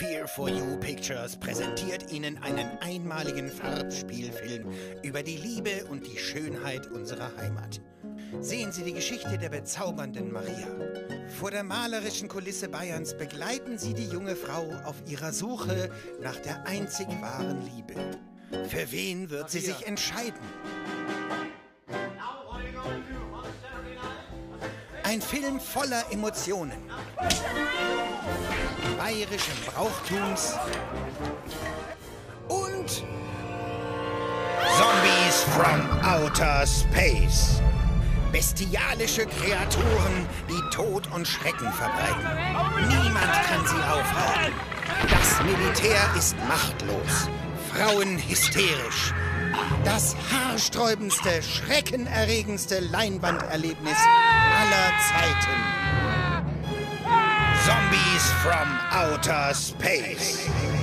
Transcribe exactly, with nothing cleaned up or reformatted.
Fear for You Pictures präsentiert Ihnen einen einmaligen Farbspielfilm über die Liebe und die Schönheit unserer Heimat. Sehen Sie die Geschichte der bezaubernden Maria. Vor der malerischen Kulisse Bayerns begleiten Sie die junge Frau auf ihrer Suche nach der einzig wahren Liebe. Für wen wird sie sich entscheiden? Ein Film voller Emotionen, bayerischen Brauchtums und Zombies from Outer Space. Bestialische Kreaturen, die Tod und Schrecken verbreiten. Niemand kann sie aufhalten. Das Militär ist machtlos. Frauen hysterisch. Das haarsträubendste, schreckenerregendste Leinwanderlebnis aller Zeiten. Zombies from Outer Space.